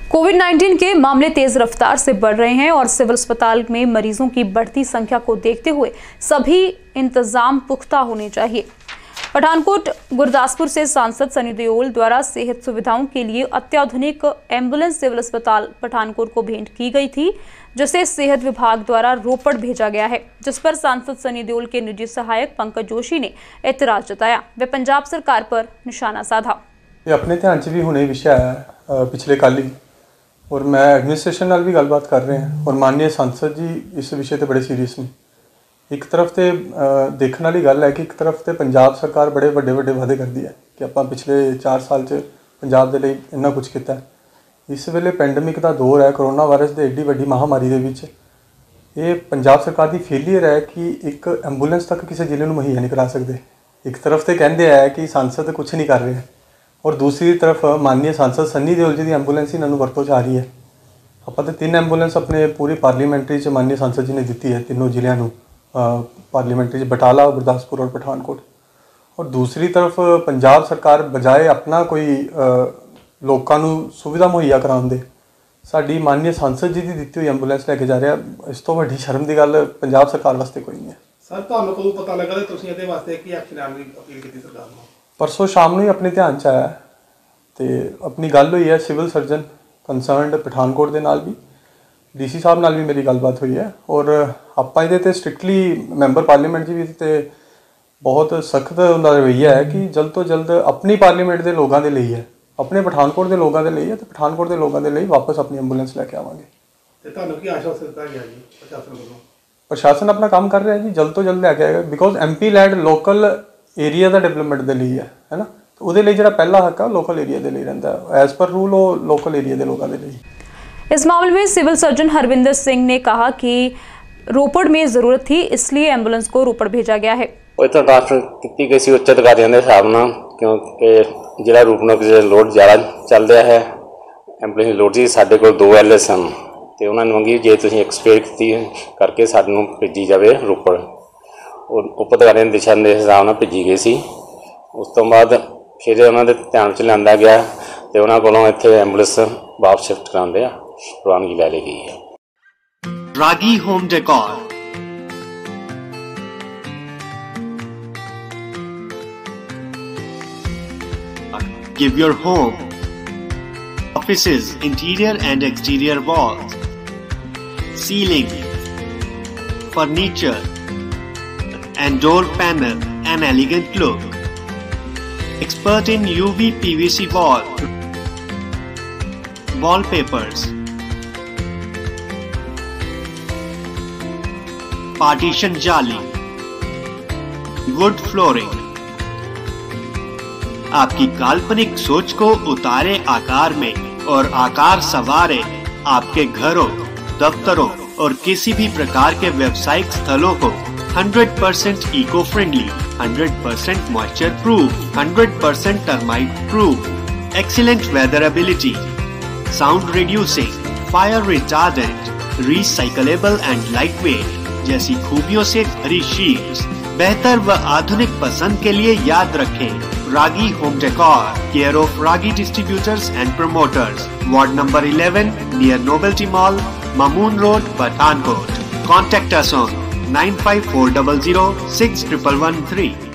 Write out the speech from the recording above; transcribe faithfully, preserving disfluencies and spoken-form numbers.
Covid nineteen के मामले तेज रफ्तार से बढ़ रहे हैं और सिविल अस्पताल में मरीजों की बढ़ती संख्या को देखते हुए सभी इंतजाम पुख्ता होने चाहिए। पठानकोट गुरदासपुर से सांसद सनी देओल द्वारा सेहत सुविधाओं के लिए अत्याधुनिक एम्बुलेंस सिविल अस्पताल पठानकोट को भेंट की गई थी, जिसे सेहत विभाग द्वारा रोपड़ भेजा गया है, जिस पर सांसद सनी देओल के निजी सहायक पंकज जोशी ने एतराज जताया वे पंजाब सरकार पर निशाना साधा। ये अपने ध्यान से भी होने विषय है पिछले कल ही, और मैं एडमिनिस्ट्रेशन नाल भी गलबात कर रहे हैं और माननीय सांसद जी इस विषय ते बड़े सीरीयस ने। एक तरफ तो देखने वाली गल है कि एक तरफ तो पंजाब सरकार बड़े वड्डे वड्डे वादे करती है कि आप पिछले चार साल च पंजाब के लिए इन्ना कुछ किया। इस वेले पेंडेमिक का दौर है, कोरोना वायरस की एड्डी वड्डी महामारी के विच ये पंजाब सरकार की फेलियर है कि एक एंबूलेंस तक किसी जिले में मुहैया नहीं करा सकते। एक तरफ तो कहते हैं कि सांसद कुछ नहीं कर रहे हैं और दूसरी तरफ माननीय सांसद सनी देओल जी की एंबूलेंस ही इन्होंने वरतों च आ रही है। आप तो तीन एंबूलेंस अपने पूरी पार्लीमेंट्री च माननीय सांसद जी ने दी है तीनों जिलों को, पार्लीमेंट्री बटाला, गुरदासपुर और पठानकोट। और दूसरी तरफ पंजाब सरकार बजाए अपना कोई लोगों को सुविधा मुहैया कराने दे साडी माननीय सांसद जी की दी हुई एंबूलेंस लैके जा रहा। इस तो वड्डी शर्म की गल पंजाब सरकार वास्ते कोई नहीं है। सर तुहानूं कदों पता लगा ते तुसीं इहदे वास्ते की एक्शन लैण दी अपील कीती सरकार नूं? परसों शाम को ही अपने ध्यान च आया तो अपनी गल हुई है सिविल सर्जन कंसर्नड पठानकोट के नाल भी, डीसी साहब नाल भी मेरी गलबात हुई है और आपां इहदे ते स्ट्रिक्टली मैंबर पार्लीमेंट जी भी ते बहुत सख्त उनका रवैया है कि जल्द तो जल्द अपनी पार्लीमेंट के लोगों के लिए है, अपने पठानकोट के लोगों के लिए है तो पठानकोट के लोगों के लिए वापस अपनी एंबूलेंस लैके आवांगे। ते तुहानूं की आश्वासन दित्ता गया जी प्रशासन वालों? प्रशासन अपना काम कर रहा है जी, जल्द तो जल्द लैके आएगा because M P LAD local area का डेवलपमेंट के लिए है है ना, तो वो जो पहला हक है लोकल एरिया के लिए रहिंदा है, एज पर रूल वो लोकल एरिया के लोगों के लिए। इस मामले में सिविल सर्जन हरविंदर सिंह ने कहा कि रोपड़ में जरूरत थी, इसलिए एम्बुलेंस को रोपड़ भेजा गया है। तो ट्रांसफर की गई सी उच्च अधिकारियों के हिसाब नाल, क्योंकि जिला रूपनगर लोड ज़्यादा चल रहा है, एम्बुलेंस लोड सी साडे कोल दो एल एस सन तो उन्होंने मंगी जे तुसीं एक्सपेयर की करके सानूं भेजी जाए रोपड़, और उप अधिकारियों के दिशा निर्देश हिसाब नाल भेजी गई सी। उस तो बाद फिर उन्होंने ध्यान च लिया गया तो उन्होंने कोलों इत्थे एंबुलेंस वापस शिफ्ट कराने प्रवानगी लै ली गई है। Ragi home decor Give your home, offices, interior and exterior walls, ceiling, furniture and door panel an elegant look. Expert in U V P V C wall, wallpapers, partition jali, wood flooring. आपकी काल्पनिक सोच को उतारे आकार में और आकार संवारे आपके घरों, दफ्तरों और किसी भी प्रकार के व्यावसायिक स्थलों को hundred percent eco friendly, hundred percent moisture proof, hundred percent termite proof, excellent weatherability, sound reducing, fire retardant, recyclable and lightweight जैसी खूबियों से भरी शीट्स बेहतर व आधुनिक पसंद के लिए याद रखें Ragi home decor, care of Ragi distributors and promoters, ward number eleven near novelty mall, Mamun road, Pathankot. Contact us on nine five four zero zero six one one one three.